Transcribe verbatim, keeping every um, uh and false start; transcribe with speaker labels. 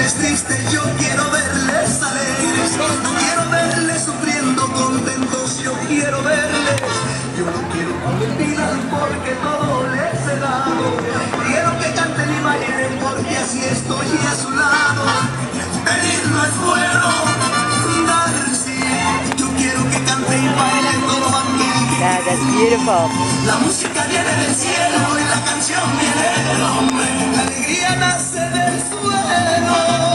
Speaker 1: verles tristes, yo quiero verles alegres. No quiero verles sufriendo contentos, yo quiero verles. Yo no quiero que me pidan porque todo les he dado. Quiero que canten y bailen porque así estoy a su lado. Pedir no es bueno, dar sí. Yo quiero que canten y bailen todo aquel que
Speaker 2: Yeah, that's beautiful.
Speaker 1: la música viene del cielo y la canción viene del hombre. La alegría nace del suelo.